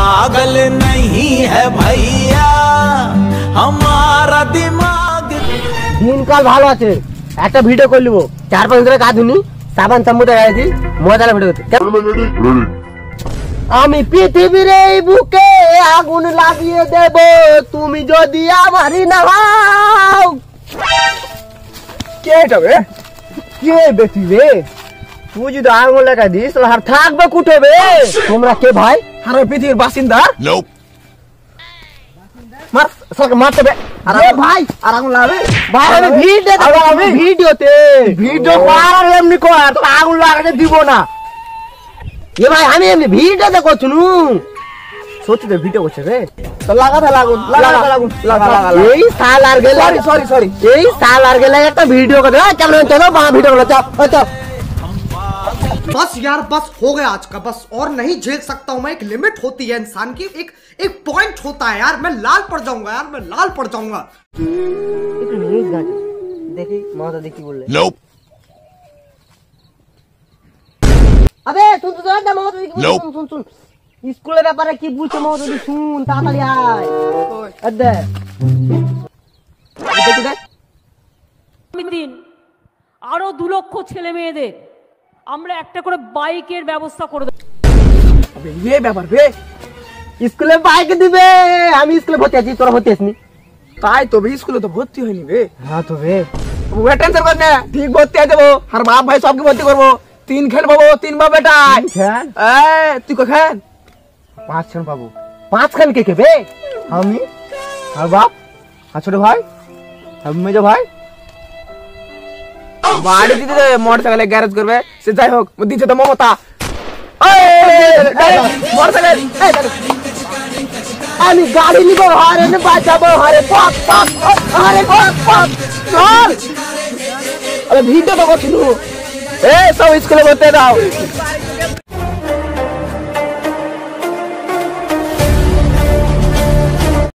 पागल नहीं है भैया हमारा दिमाग। দিনকাল ভালো আছে, একটা ভিডিও করে নিব। 4-5 দিন কাজ ধুনি সাবান চামুতে গাইছি, মজার ভিডিও করতে। আমি পৃথিবীর এই বুকে আগুন লাগিয়ে দেব তুমি যদি আমারই না হও। কে এটা বে? কে বেটি রে? তুই যদি আগুন লাগাই দিস তাহলে আর থাকবে কুঠে বে? তোমরা কে ভাই? আর পৃথিবীর বাসিন্দা? মার সরকে মারতে বে। আরে ভাই আর আগুন লাগাবে ভাই। আমি ভিডিওতে ভিডিও পার এমনি কর তো আগুন লাগাতে দিব না। এ ভাই আমি এমনি ভিডিওতে করছুনু সত্যি তো ভিডিও করছে রে। তো লাগাতে লাগুন লাগা এই সাল আর গেলে সরি এই সাল আর গেলে একটা ভিডিও করে কেমন চলো বা ভিডিও করে চল। बस यार बस हो गया आज का बस और नहीं झेल सकता हूँ मैं। एक लिमिट होती है इंसान की, एक पॉइंट होता है यार। मैं लाल पड़ जाऊंगा यार, मैं लाल पड़ जाऊंगा। देखी माता देखी बोल रहे अबे सुन सुन স্কুলের ব্যাপারে কি বলছো মহোদয় শুন তাড়াতাড়ি আয়। আদে দিন আরো 2 লক্ষ ছেলে মেয়েদের আমরা একটা করে বাইকের ব্যবস্থা করে দেব। আবে এই ব্যাপার বে স্কুলে বাইক দিবে। আমি স্কুলে ভর্তি আছি, তোরা ভর্তি আসনি? তাই তো বে স্কুলে তো ভর্তি হয়নি বে। হ্যাঁ তো বে ওয়ে টেনশন কর না, ঠিক ভর্তি হয়ে যাবো। আর বাপ ভাই সবকে ভর্তি করবো। 3 খেল পাবো, 3 বা বেটাই খান তুই কখন 5 খান পাবো। 5 খান কে কে বে? আমি আর বাপ আর ছোট ভাই আর মেজো ভাই। বাড়ি দিতে মোটরসাইকেলে গ্যারেজ করবে সে যাই হোক দিচ্ছে তো মমতা। মোটরসাইকেল আমি গাড়ি নিব হারে নে বাঁচাবো হারে পক পক হারে পক পক চল। আরে ভিডিও তো করছিলু। সব স্কুলে ভর্তি দাও।